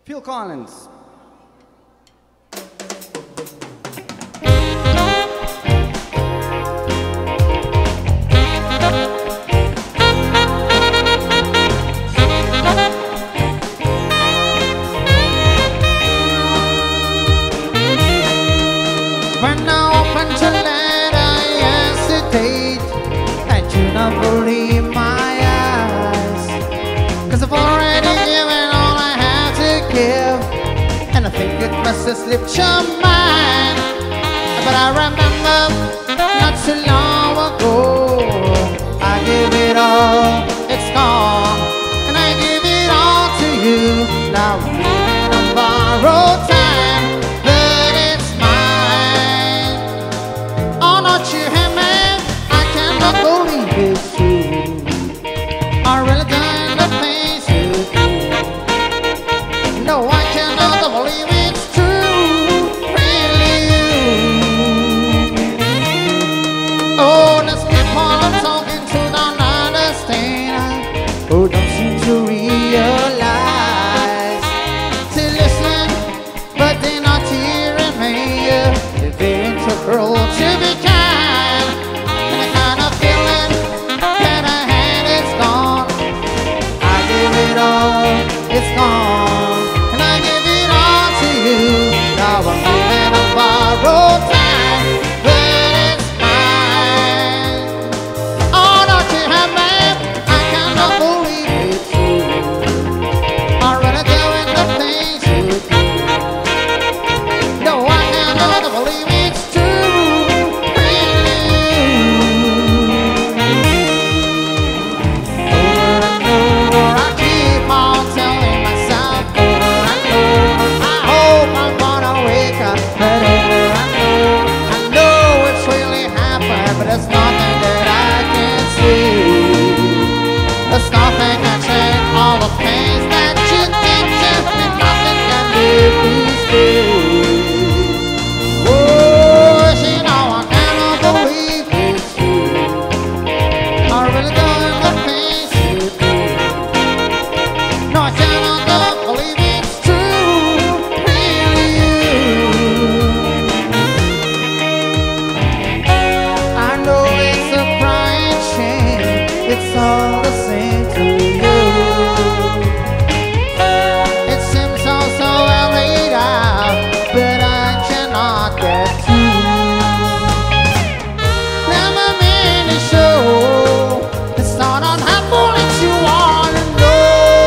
Phil Collins. When I open to let I hesitate, I do not believe my eyes, 'cause I've already given all I have to give, and I think it must have slipped your mind. But I remember not too long ago, I gave it all, it's gone, and I give it all to you. Now I'm living on borrowed time, but it's mine. Oh, not you, hey man, I cannot believe it's true. I really done the things you do. No, I cannot believe it's true, really you. Oh, let's keep on talking to don't understand, who don't seem to realize. They listen, but they're not hearing me. They're integral to be kind, and the kind of feeling that I had is gone. I give it all, it's gone, and I give it all to you. Now I'm living on borrowed time, but it's mine. Oh, don't you have me? I cannot believe it's true. I'm really doing the things you do. No, I cannot believe it's true, really you. Over and over I keep on telling myself, over and over I hope I'm gonna wake up. But over and over I know it's really happened, but there's nothing that I can see. There's nothing can change all the things that you did to me. Nothing can make me stay. Oh, you know I cannot believe it's true. I really done the things you do. No, I cannot believe it's true, really you. I know it's a crying shame, it's all the same to you. It seems all so well laid out, but I cannot get through. Never meant to show, it's not unhelpful if you wanna know.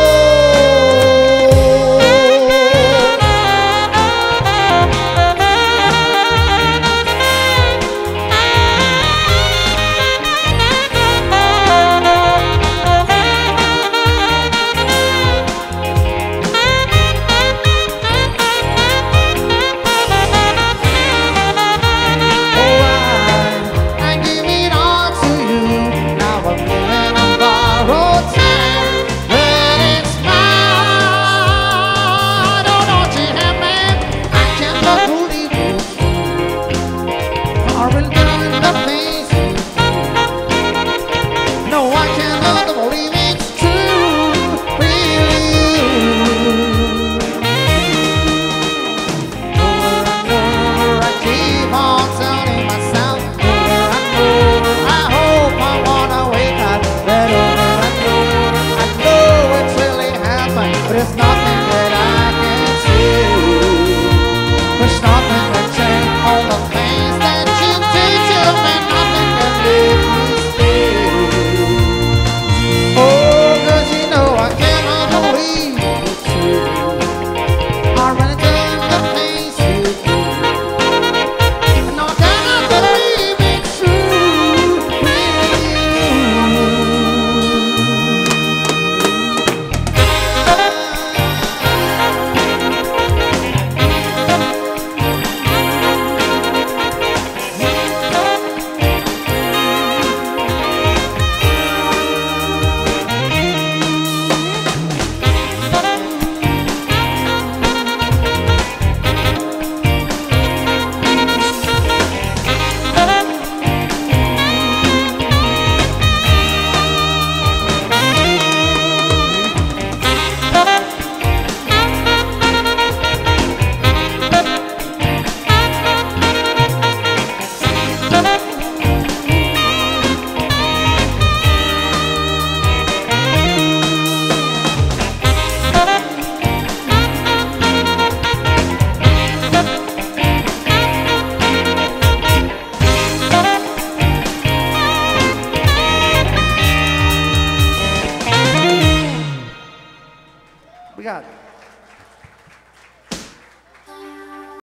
I give it all to you. Now I'm living on borrowed time, but it's mine. Oh, don't you have me? I cannot believe it's true. I'm really doing the things you do. No, I cannot believe it's true, really you. Over and over I keep on telling myself, over and over I hope I wanna wake up. But over and over I know it's really happened, but it's not